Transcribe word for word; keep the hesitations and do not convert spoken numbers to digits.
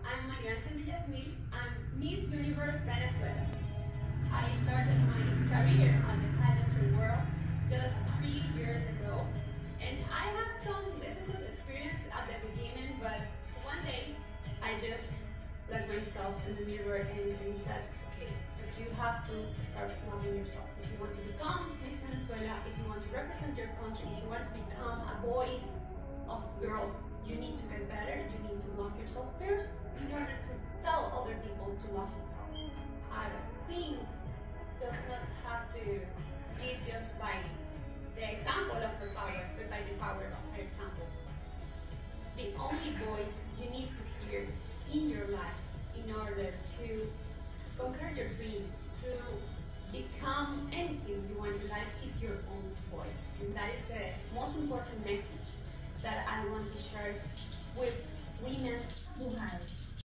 I'm María Ángel Villasmil. I'm Miss Universe Venezuela. I started my career on the pageantry world just three years ago, and I had some difficult experience at the beginning, but one day I just looked myself in the mirror and, and said, okay, but you have to start loving yourself. If you want to become Miss Venezuela, if you want to represent your country, if you want to become a voice of girls, you need to get better, you need to love yourself first in order to tell other people to love themselves. A queen does not have to live just by the example of her power, but by the power of her example. The only voice you need to hear in your life in order to conquer your dreams, to become anything you want in life, is your own voice. And that is the most important message that I want to share with women's Mujeres.